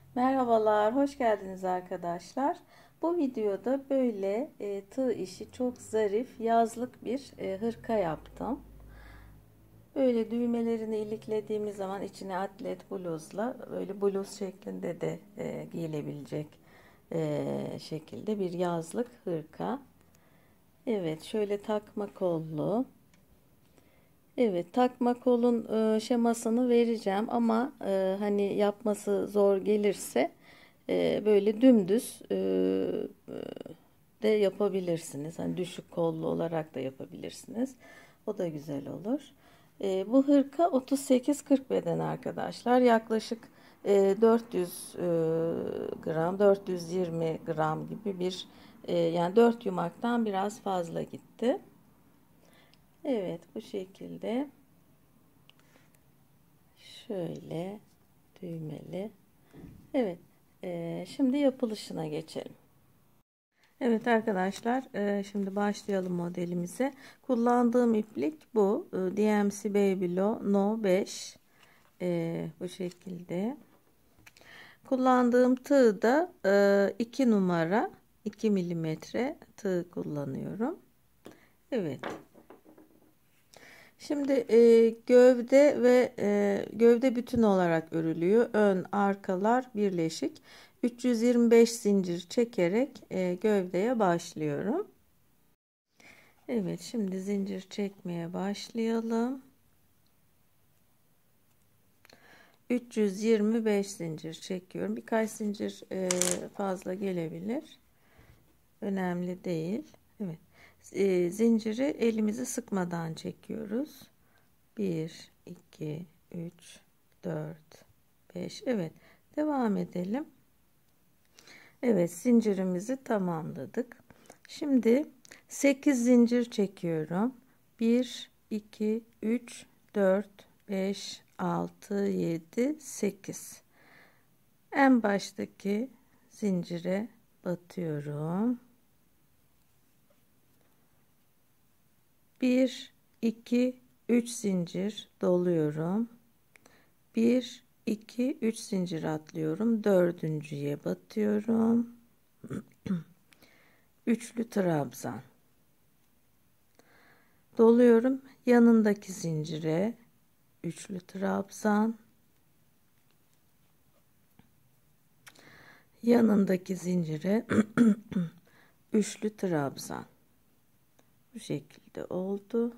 Merhabalar, hoş geldiniz arkadaşlar. Bu videoda böyle tığ işi çok zarif yazlık bir hırka yaptım. Böyle düğmelerini iliklediğimiz zaman içine atlet bluzla böyle bluz şeklinde de giyilebilecek şekilde bir yazlık hırka. Evet, şöyle takma kollu. Evet, takma kolun şemasını vereceğim ama hani yapması zor gelirse böyle dümdüz de yapabilirsiniz. Hani düşük kollu olarak da yapabilirsiniz. O da güzel olur. Bu hırka 38-40 beden arkadaşlar. Yaklaşık 400 gram, 420 gram gibi bir yani 4 yumaktan biraz fazla gitti. Evet, bu şekilde şöyle düğmeli. Evet, şimdi yapılışına geçelim. Evet arkadaşlar, şimdi başlayalım modelimize. Kullandığım iplik bu. DMC Babylo No 5. Bu şekilde. Kullandığım tığ da 2 numara 2 milimetre tığ kullanıyorum. Evet. Şimdi gövde ve gövde bütün olarak örülüyor. Ön, arkalar birleşik. 325 zincir çekerek gövdeye başlıyorum. Evet, şimdi zincir çekmeye başlayalım. 325 zincir çekiyorum. Birkaç zincir fazla gelebilir. Önemli değil. Evet. Zinciri elimizi sıkmadan çekiyoruz. 1, 2, 3, 4, 5. Evet. Devam edelim. Evet, zincirimizi tamamladık. Şimdi 8 zincir çekiyorum. 1, 2, 3, 4, 5, 6, 7, 8. En baştaki zincire batıyorum. 1, 2, 3 zincir doluyorum. 1, 2, 3 zincir atlıyorum. Dördüncüye batıyorum. Üçlü trabzan. Doluyorum. Yanındaki zincire üçlü trabzan. Yanındaki zincire üçlü trabzan. Bu şekilde oldu.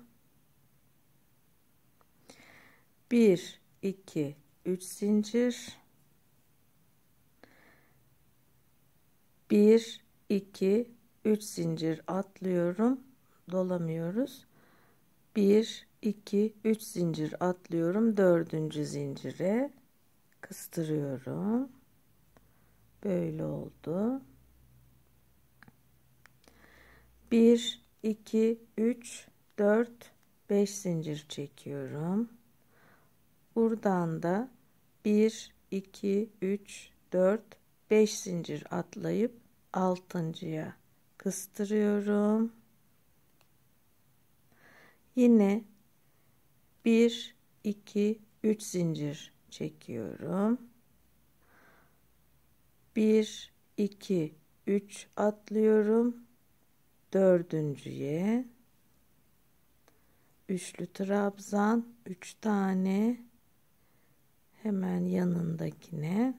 1, 2, 3 zincir. 1, 2, 3 zincir atlıyorum. Dolamıyoruz. 1, 2, 3 zincir atlıyorum. Dördüncü zincire kıstırıyorum. Böyle oldu. 1, 2, 3, 4, 5 zincir çekiyorum. Buradan da 1, 2, 3, 4, 5 zincir atlayıp altıncıya kıstırıyorum. Yine 1, 2, 3 zincir çekiyorum. 1, 2, 3 atlıyorum. Dördüncüye üçlü trabzan 3 tane, hemen yanındakine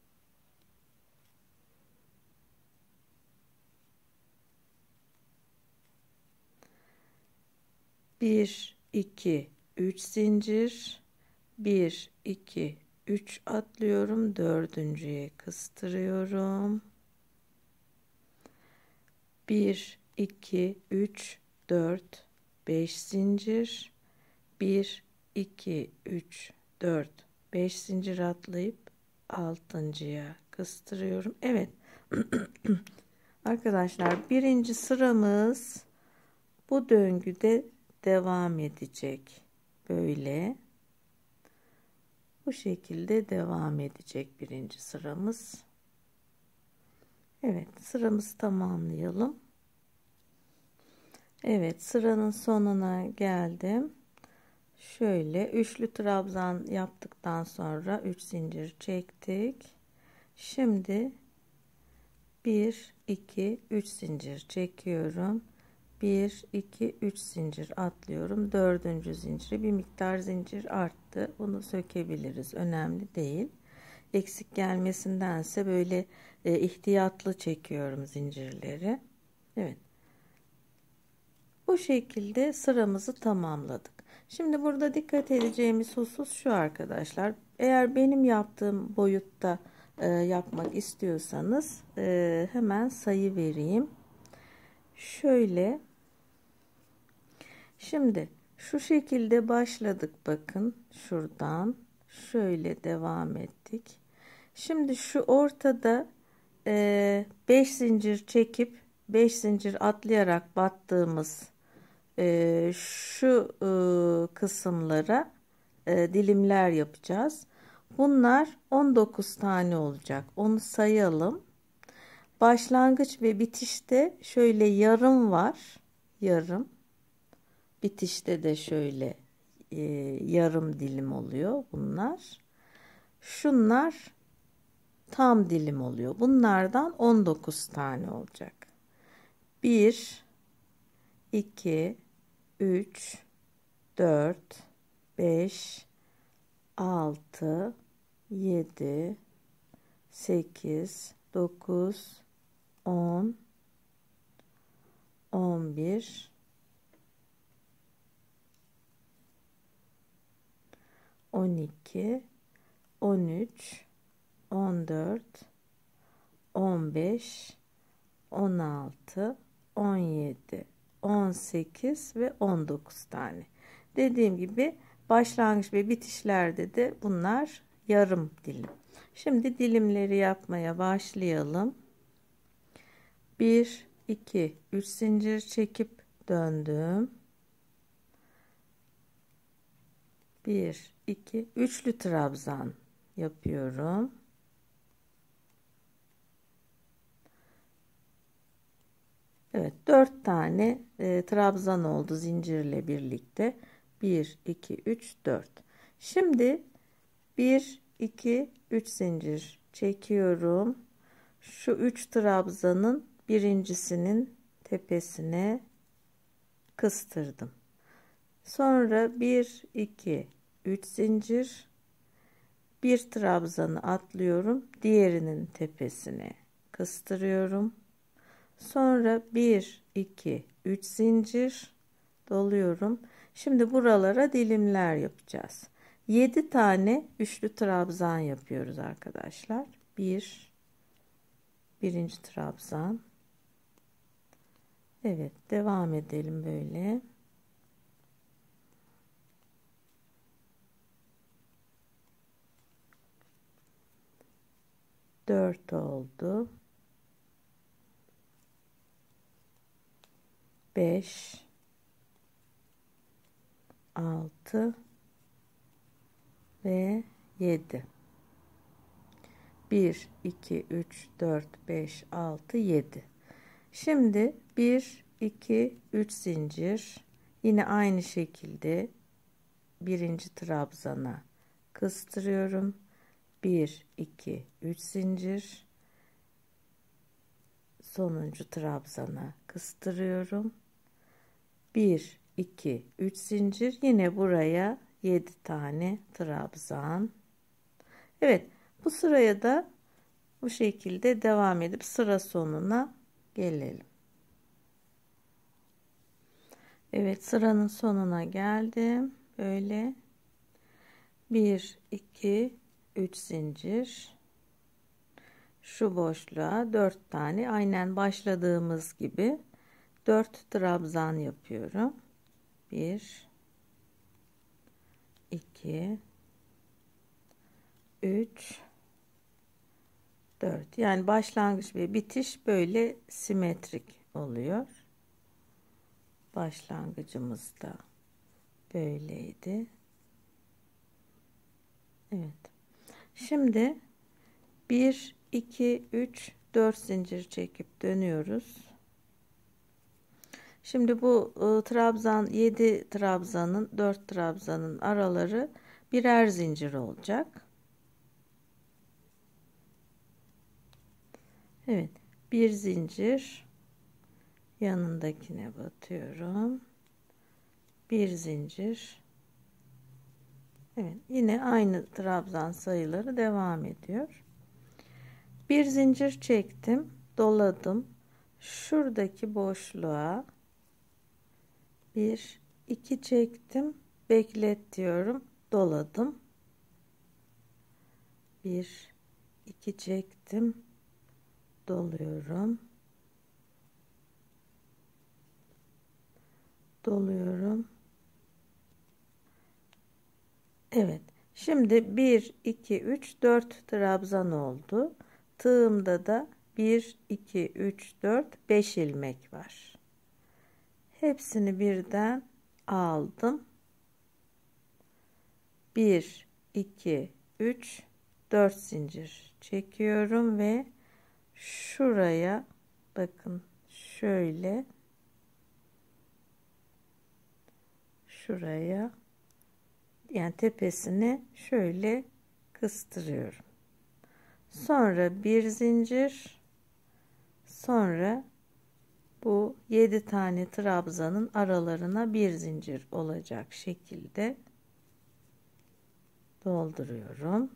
bir, iki, üç zincir, 1, 2, 3 atlıyorum. Dördüncüye kıstırıyorum. 1, 2, 3, 4, 5 zincir, 1, 2, 3, 4, 5 zincir atlayıp altıncıya kıstırıyorum. Evet. Arkadaşlar, birinci sıramız bu döngüde devam edecek. Böyle. Bu şekilde devam edecek birinci sıramız. Evet, sıramızı tamamlayalım. Evet, sıranın sonuna geldim. Şöyle üçlü trabzan yaptıktan sonra 3 zincir çektik. Şimdi 1 2 3 zincir çekiyorum. 1 2 3 zincir atlıyorum. Dördüncü zinciri bir miktar zincir arttı. Bunu sökebiliriz. Önemli değil. Eksik gelmesindense böyle ihtiyatlı çekiyorum zincirleri. Evet. Bu şekilde sıramızı tamamladık. Şimdi burada dikkat edeceğimiz husus şu arkadaşlar. Eğer benim yaptığım boyutta yapmak istiyorsanız hemen sayı vereyim. Şöyle. Şimdi şu şekilde başladık, bakın şuradan şöyle devam ettik. Şimdi şu ortada 5 zincir çekip 5 zincir atlayarak battığımız şu kısımlara dilimler yapacağız. Bunlar 19 tane olacak. Onu sayalım. Başlangıç ve bitişte şöyle yarım var. Yarım. Bitişte de şöyle yarım dilim oluyor bunlar. Şunlar tam dilim oluyor. Bunlardan 19 tane olacak. 1 2 3 4 5 6 7 8 9 10 11 12 13 14 15 16 17 18 ve 19 tane. Dediğim gibi başlangıç ve bitişlerde de bunlar yarım dilim. Şimdi dilimleri yapmaya başlayalım. 1 2 3 zincir çekip döndüm. 1 2 üçlü trabzan yapıyorum. Evet, 4 tane trabzan oldu zincirle birlikte. 1 2 3 4. Şimdi 1 2 3 zincir çekiyorum. Şu 3 trabzanın birincisinin tepesine kıstırdım. Sonra 1 2 3 zincir, bir trabzanı atlıyorum, diğerinin tepesine kıstırıyorum. Sonra 1 2 3 zincir doluyorum. Şimdi buralara dilimler yapacağız. 7 tane üçlü trabzan yapıyoruz arkadaşlar. Birinci trabzan. Evet, devam edelim böyle. Dört oldu. 5 6 ve 7. 1 2 3 4 5 6 7. Şimdi 1 2 3 zincir, yine aynı şekilde birinci trabzana kıstırıyorum. 1 2 3 zincir, sonuncu trabzana kıstırıyorum. 1 2 3 zincir, yine buraya 7 tane trabzan. Evet, bu sıraya da bu şekilde devam edip sıra sonuna gelelim. Evet, sıranın sonuna geldim. Böyle 1 2 3 zincir, şu boşluğa 4 tane aynen başladığımız gibi 4 trabzan yapıyorum. 1 2 3 4. Yani başlangıç ve bitiş böyle simetrik oluyor. Başlangıcımız da böyleydi. Evet. Şimdi 1 2 3 4 zincir çekip dönüyoruz. Şimdi bu trabzan 7 trabzanın 4 trabzanın araları birer zincir olacak. Evet, bir zincir yanındakine batıyorum. Bir zincir. Evet, yine aynı trabzan sayıları devam ediyor. Bir zincir çektim, doladım. Şuradaki boşluğa bir iki çektim, beklet diyorum, doladım. Bir iki çektim, doluyorum, doluyorum. Evet, şimdi 1 2 3 4 trabzan oldu. Tığımda da 1 2 3 4 5 ilmek var. Hepsini birden aldım. 1 2 3 4 zincir çekiyorum ve şuraya bakın, şöyle şuraya, yani tepesine şöyle kıstırıyorum. Sonra bir zincir, sonra bu 7 tane trabzanın aralarına bir zincir olacak şekilde dolduruyorum.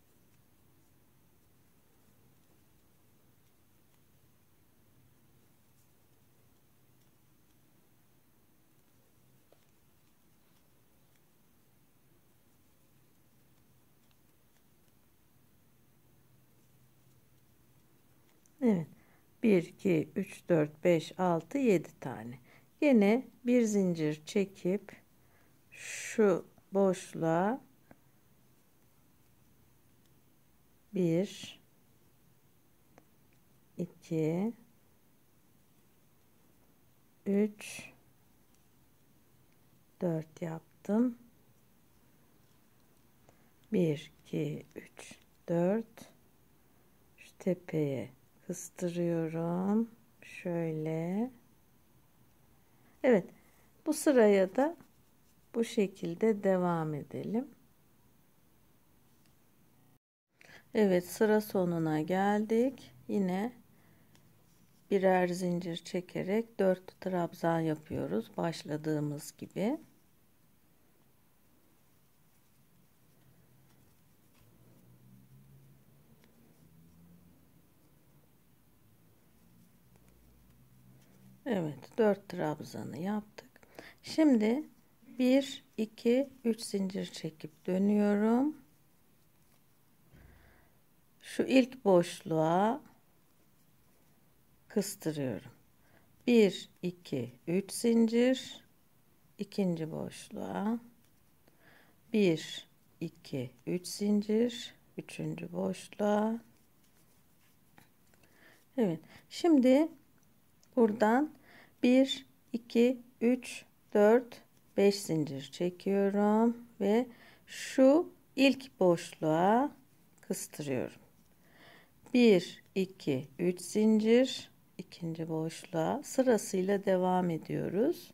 Evet. 1 2 3 4 5 6 7 tane. Yine bir zincir çekip şu boşluğa 1 2 3 4 yaptım. 1 2 3 4, şu tepeye kıstırıyorum. Şöyle. Evet. Bu sıraya da bu şekilde devam edelim. Evet, sıra sonuna geldik. Yine birer zincir çekerek 4 trabzan yapıyoruz başladığımız gibi. Evet, 4 trabzanı yaptık. Şimdi 1 2 3 zincir çekip dönüyorum. Şu ilk boşluğa kıstırıyorum. 1 2 3 zincir, ikinci boşluğa 1 2 3 zincir, üçüncü boşluğa. Evet, şimdi buradan 1 2 3 4 5 zincir çekiyorum ve şu ilk boşluğa kıstırıyorum. 1 2 3 zincir, ikinci boşluğa, sırasıyla devam ediyoruz.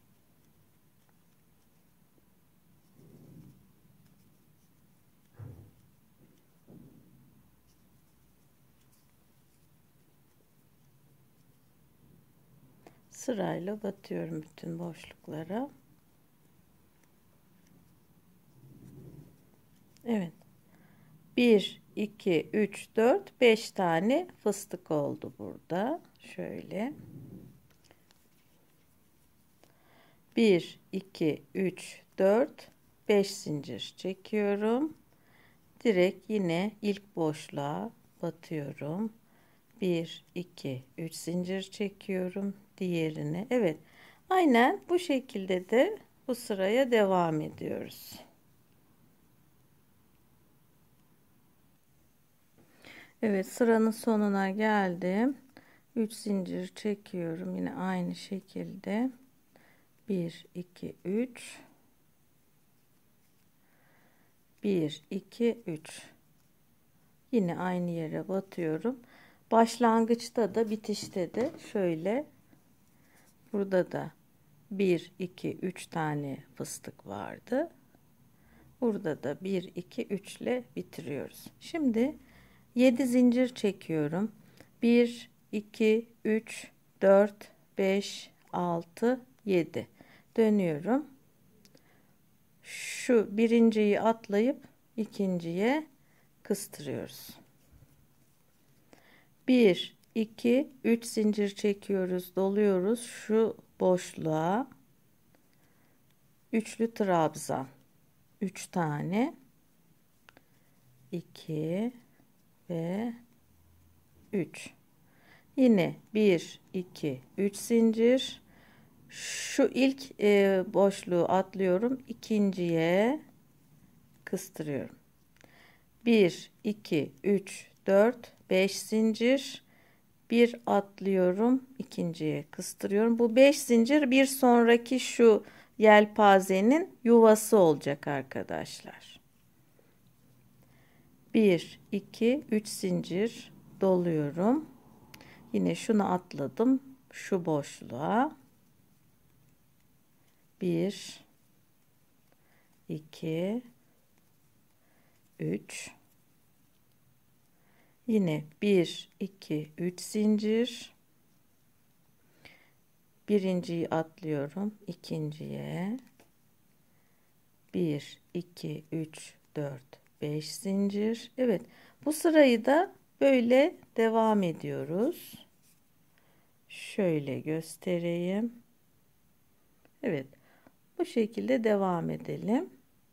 Sırayla batıyorum bütün boşluklara. Evet. 1 2 3 4 5 tane fıstık oldu burada. Şöyle. 1 2 3 4 5 zincir çekiyorum. Direkt yine ilk boşluğa batıyorum. 1 2 3 zincir çekiyorum diğerine. Evet. Aynen bu şekilde de bu sıraya devam ediyoruz. Evet, sıranın sonuna geldim. 3 zincir çekiyorum yine aynı şekilde. 1 2 3 1 2 3, yine aynı yere batıyorum. Başlangıçta da bitişte de şöyle, burada da 1 2 3 tane fıstık vardı. Burada da 1 2 3 ile bitiriyoruz. Şimdi 7 zincir çekiyorum. 1 2, 3, 4, 5, 6, 7. Dönüyorum. Şu birinciyi atlayıp ikinciye kıstırıyoruz. 1, 2, 3 zincir çekiyoruz, doluyoruz. Şu boşluğa üçlü trabzan. 3 tane. 2 ve 3. Yine 1, 2, 3 zincir. Şu ilk boşluğu atlıyorum. İkinciye kıstırıyorum. 1, 2, 3, 4, 5 zincir. Bir atlıyorum. İkinciye kıstırıyorum. Bu 5 zincir bir sonraki şu yelpazenin yuvası olacak arkadaşlar. 1, 2, 3 zincir doluyorum. Yine şunu atladım. Şu boşluğa. 1, 2, 3. Yine 1, 2, 3 zincir. Birinciyi atlıyorum. İkinciye. 1, 2, 3, 4, 5 zincir. Evet. Bu sırayı da böyle devam ediyoruz. Şöyle göstereyim. Evet. Bu şekilde devam edelim.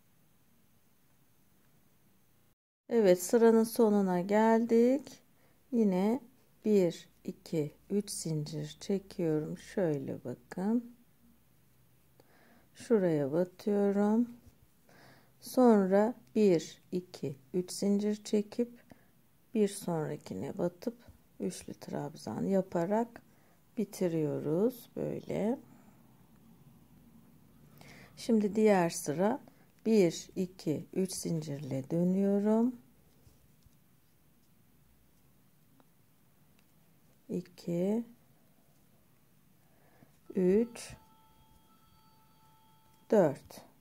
Evet, sıranın sonuna geldik. Yine 1, 2, 3 zincir çekiyorum. Şöyle bakın. Şuraya batıyorum. Sonra 1, 2, 3 zincir çekip bir sonrakine batıp üçlü trabzan yaparak bitiriyoruz böyle. Şimdi diğer sıra 1, 2, 3 zincirle dönüyorum. 2, 3, 4.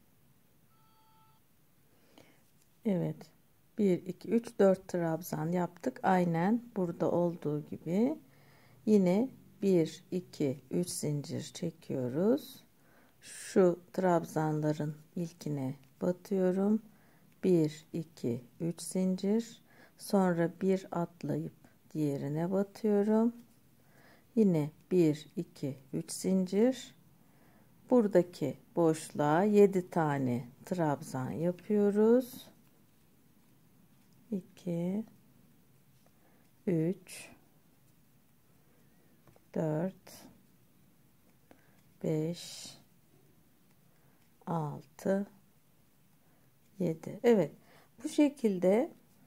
Evet. 1, 2, 3, 4 trabzan yaptık. Aynen burada olduğu gibi. Yine 1, 2, 3 zincir çekiyoruz. Şu trabzanların ilkine batıyorum. 1, 2, 3 zincir. Sonra bir atlayıp diğerine batıyorum. Yine 1, 2, 3 zincir. Buradaki boşluğa 7 tane trabzan yapıyoruz. 2, 3, 4, 5, 6, 7. Evet. Bu şekilde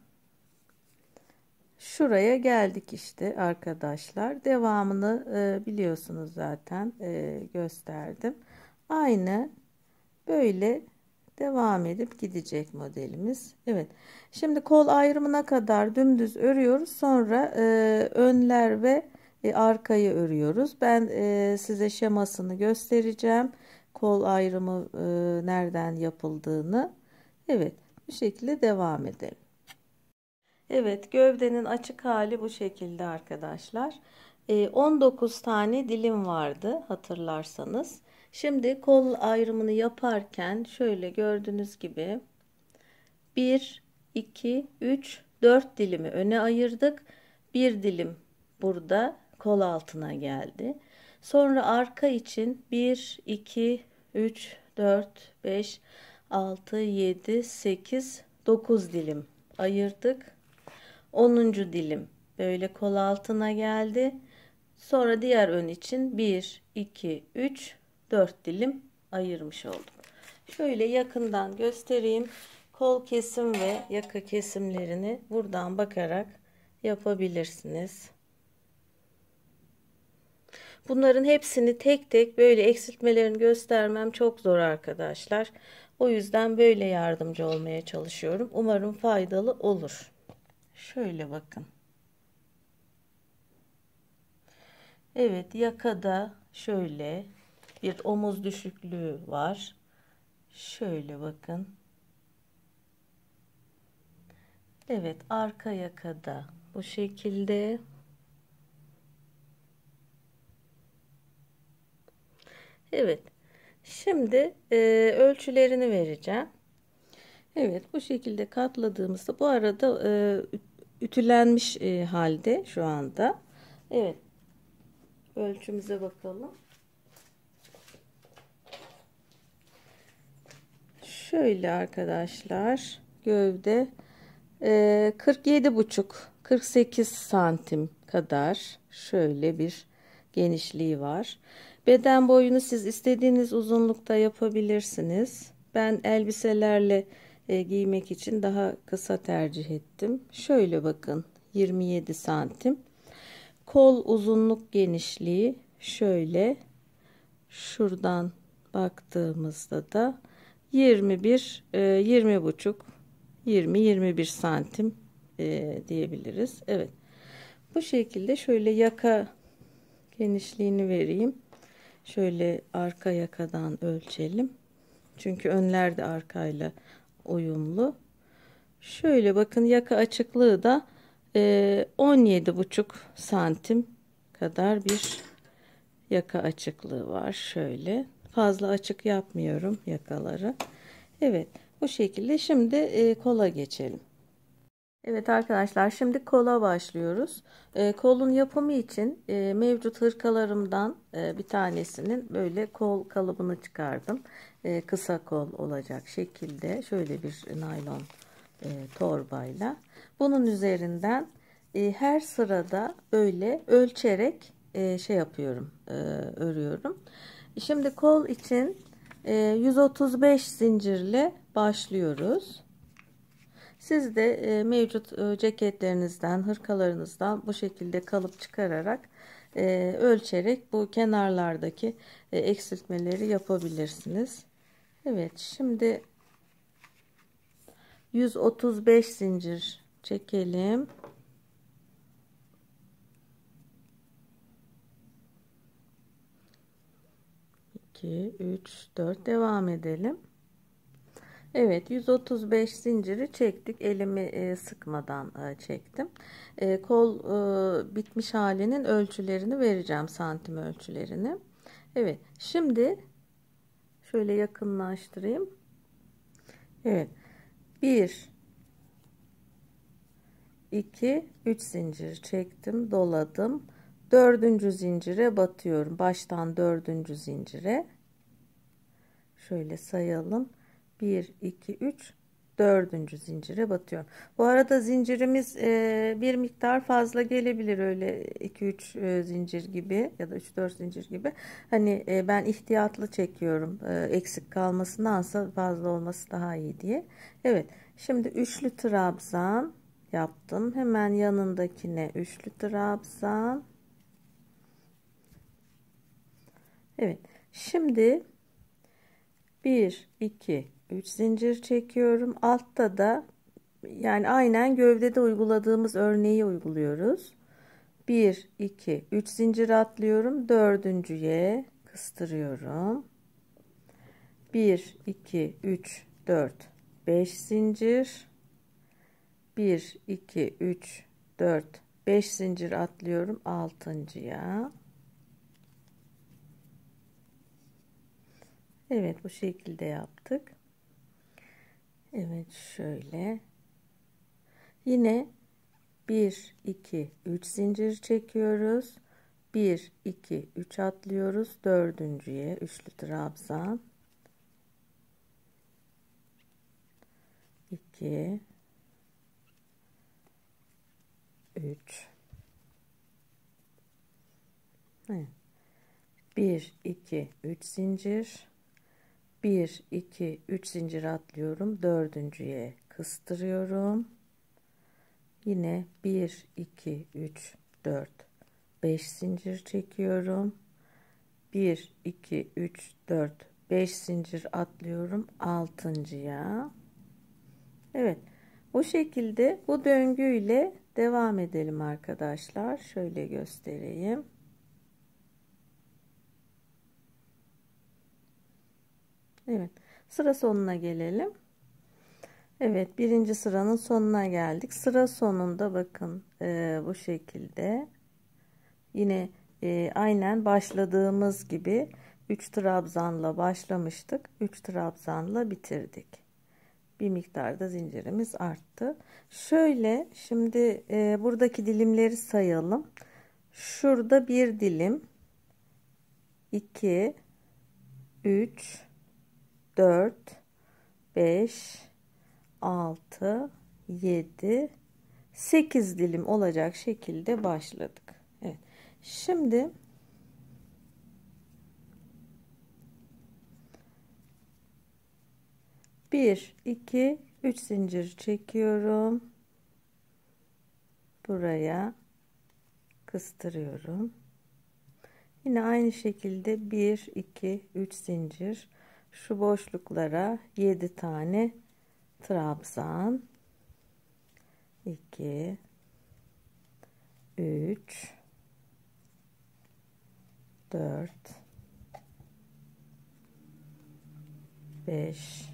şuraya geldik işte arkadaşlar. Devamını biliyorsunuz zaten gösterdim. Aynı böyle devam edip gidecek modelimiz. Evet. Şimdi kol ayrımına kadar dümdüz örüyoruz. Sonra önler ve arkayı örüyoruz. Ben size şemasını göstereceğim. Kol ayrımı nereden yapıldığını. Evet. Bu şekilde devam edelim. Evet, gövdenin açık hali bu şekilde arkadaşlar. 19 tane dilim vardı hatırlarsanız. Şimdi kol ayrımını yaparken şöyle gördüğünüz gibi 1, 2, 3, 4 dilimi öne ayırdık. Bir dilim burada kol altına geldi. Sonra arka için 1, 2, 3, 4, 5, 6, 7, 8, 9 dilim ayırdık. 10. dilim böyle kol altına geldi. Sonra diğer ön için 1, 2, 3, 4 dilim ayırmış oldum. Şöyle yakından göstereyim. Kol kesim ve yaka kesimlerini buradan bakarak yapabilirsiniz. Bunların hepsini tek tek böyle eksiltmelerini göstermem çok zor arkadaşlar. O yüzden böyle yardımcı olmaya çalışıyorum. Umarım faydalı olur. Şöyle bakın. Evet, yakada şöyle bir omuz düşüklüğü var. Şöyle bakın. Evet, arka yakada bu şekilde. Evet. Şimdi ölçülerini vereceğim. Evet, bu şekilde katladığımızda bu arada ütülenmiş halde şu anda. Evet. Ölçümüze bakalım. Şöyle arkadaşlar, gövde 47,5-48 santim kadar şöyle bir genişliği var. Beden boyunu siz istediğiniz uzunlukta yapabilirsiniz. Ben elbiselerle giymek için daha kısa tercih ettim. Şöyle bakın, 27 santim. Kol uzunluk genişliği şöyle, şuradan baktığımızda da 21, 20,5, 20-21 santim diyebiliriz. Evet. Bu şekilde şöyle yaka genişliğini vereyim. Şöyle arka yakadan ölçelim. Çünkü önler de arkayla uyumlu. Şöyle bakın, yaka açıklığı da 17,5 santim kadar bir yaka açıklığı var. Şöyle fazla açık yapmıyorum yakaları. Evet, bu şekilde. Şimdi kola geçelim. Evet arkadaşlar, şimdi kola başlıyoruz. Kolun yapımı için mevcut hırkalarımdan bir tanesinin böyle kol kalıbını çıkardım. Kısa kol olacak şekilde şöyle bir naylon torbayla. Bunun üzerinden her sırada böyle ölçerek şey yapıyorum, örüyorum. Şimdi kol için 135 zincirle başlıyoruz. Siz de mevcut ceketlerinizden, hırkalarınızdan bu şekilde kalıp çıkararak ölçerek bu kenarlardaki eksiltmeleri yapabilirsiniz. Evet, şimdi 135 zincir çekelim. 2, 3, 4 devam edelim. Evet, 135 zinciri çektik. Elimi sıkmadan çektim. Kol bitmiş halinin ölçülerini vereceğim, santim ölçülerini. Evet, şimdi şöyle yakınlaştırayım. Evet, 1, 2, 3 zincir çektim, doladım. Dördüncü zincire batıyorum. Baştan dördüncü zincire. Şöyle sayalım. 1, 2, 3, dördüncü zincire batıyorum. Bu arada zincirimiz bir miktar fazla gelebilir, öyle 2-3 zincir gibi ya da 3-4 zincir gibi. Hani ben ihtiyatlı çekiyorum, eksik kalmasındansa fazla olması daha iyi diye. Evet, şimdi üçlü trabzan yaptım. Hemen yanındakine üçlü trabzan. Evet, şimdi 1, 2, 3 zincir çekiyorum. Altta da yani aynen gövdede uyguladığımız örneği uyguluyoruz. 1, 2, 3 zincir atlıyorum. Dördüncüye kıstırıyorum. 1, 2, 3, 4, 5 zincir. 1, 2, 3, 4, 5 zincir atlıyorum. Altıncıya. Evet, bu şekilde yaptık. Evet, şöyle. Yine 1, 2, 3 zincir çekiyoruz. 1, 2, 3 atlıyoruz. Dördüncüye üçlü trabzan. 2, 3. Evet. 1, 2, 3 zincir. 1, 2, 3 zincir atlıyorum. Dördüncüye kıstırıyorum. Yine 1, 2, 3, 4, 5 zincir çekiyorum. 1, 2, 3, 4, 5 zincir atlıyorum. Altıncıya. Evet. Bu şekilde bu döngüyle devam edelim arkadaşlar. Şöyle göstereyim. Evet. Sıra sonuna gelelim. Evet. Birinci sıranın sonuna geldik. Sıra sonunda bakın bu şekilde. Yine aynen başladığımız gibi 3 trabzanla başlamıştık. 3 trabzanla bitirdik. Bir miktarda zincirimiz arttı. Şöyle şimdi buradaki dilimleri sayalım. Şurada bir dilim, 2, 3, 4, 5, 6, 7, 8 dilim olacak şekilde başladık. Evet. Şimdi bir, iki, üç zincir çekiyorum. Buraya kıstırıyorum. Yine aynı şekilde 1, 2, 3 zincir. Şu boşluklara 7 tane trabzan. 2, 3, 4, 5,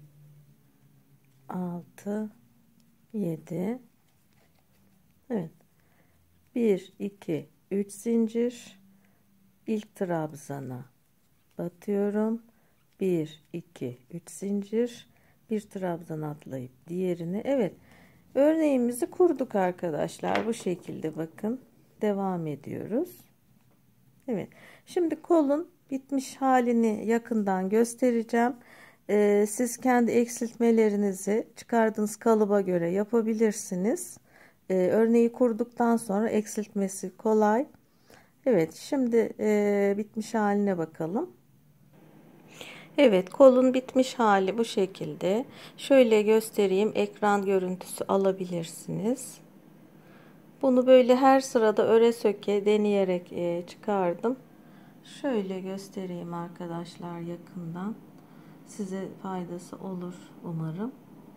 6, 7. Evet. 1, 2, 3 zincir. İlk trabzana batıyorum. 1, 2, 3 zincir. Bir trabzan atlayıp diğerini. Evet. Örneğimizi kurduk arkadaşlar. Bu şekilde bakın. Devam ediyoruz. Evet. Şimdi kolun bitmiş halini yakından göstereceğim. Siz kendi eksiltmelerinizi çıkardığınız kalıba göre yapabilirsiniz. Örneği kurduktan sonra eksiltmesi kolay. Evet, şimdi bitmiş haline bakalım. Evet, kolun bitmiş hali bu şekilde. Şöyle göstereyim, ekran görüntüsü alabilirsiniz. Bunu böyle her sırada öre söke deneyerek çıkardım. Şöyle göstereyim arkadaşlar yakından. Size faydası olur umarım.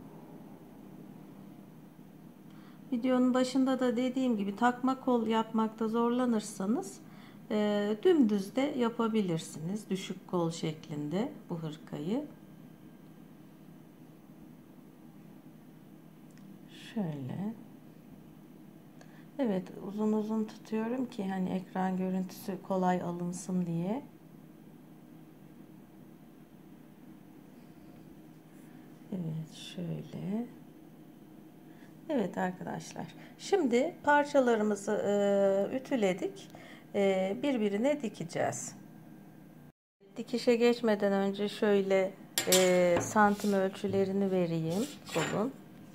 Videonun başında da dediğim gibi takma kol yapmakta zorlanırsanız dümdüz de yapabilirsiniz. Düşük kol şeklinde bu hırkayı. Şöyle. Evet, uzun uzun tutuyorum ki hani ekran görüntüsü kolay alınsın diye. Evet, şöyle. Evet arkadaşlar. Şimdi parçalarımızı ütüledik. Birbirine dikeceğiz. Dikişe geçmeden önce şöyle santim ölçülerini vereyim kolun.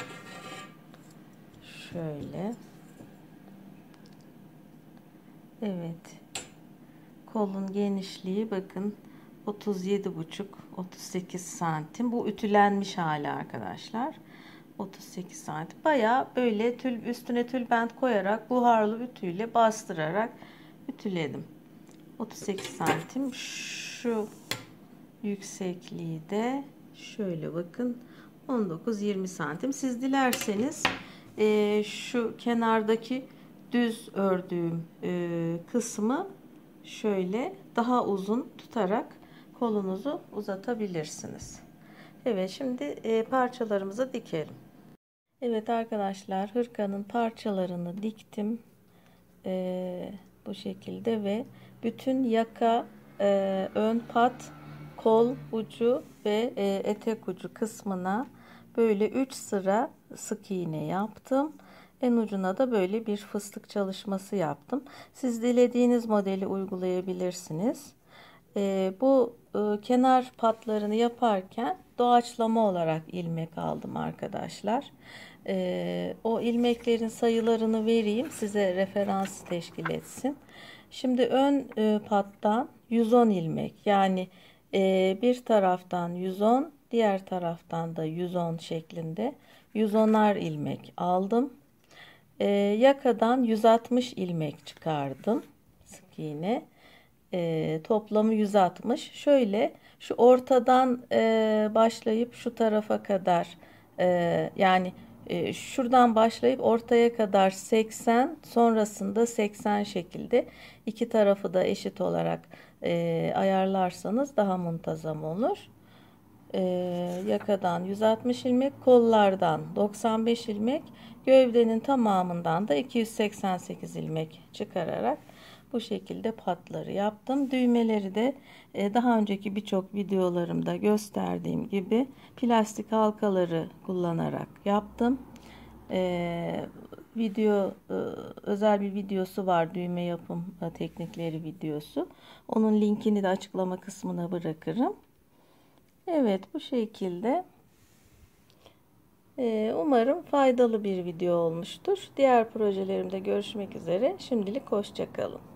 Şöyle. Evet. Kolun genişliği bakın 37,5-38 santim. Bu ütülenmiş hali arkadaşlar. 38 santim. Bayağı böyle üstüne tülbent koyarak buharlı ütüyle bastırarak ütüledim. 38 santim. Şu yüksekliği de şöyle bakın 19-20 santim. Siz dilerseniz şu kenardaki düz ördüğüm kısmı şöyle daha uzun tutarak kolunuzu uzatabilirsiniz. Evet, şimdi parçalarımızı dikelim. Evet arkadaşlar, hırkanın parçalarını diktim bu şekilde ve bütün yaka, ön pat, kol ucu ve etek ucu kısmına böyle 3 sıra sık iğne yaptım. En ucuna da böyle bir fıstık çalışması yaptım. Siz dilediğiniz modeli uygulayabilirsiniz. Bu kenar patlarını yaparken doğaçlama olarak ilmek aldım arkadaşlar. O ilmeklerin sayılarını vereyim size, referans teşkil etsin. Şimdi ön pattan 110 ilmek, yani bir taraftan 110, diğer taraftan da 110 şeklinde 110'ar ilmek aldım. Yakadan 160 ilmek çıkardım sık iğne. Toplamı 160. Şöyle şu ortadan başlayıp şu tarafa kadar yani şuradan başlayıp ortaya kadar 80, sonrasında 80 şekilde iki tarafı da eşit olarak ayarlarsanız daha muntazam olur. Yakadan 160 ilmek, kollardan 95 ilmek, Gövdenin tamamından da 288 ilmek çıkararak bu şekilde patları yaptım. Düğmeleri de daha önceki birçok videolarımda gösterdiğim gibi plastik halkaları kullanarak yaptım. Özel bir videosu var, düğme yapım teknikleri videosu. Onun linkini de açıklama kısmına bırakırım. Evet, bu şekilde. Umarım faydalı bir video olmuştur. Diğer projelerimde görüşmek üzere. Şimdilik hoşça kalın.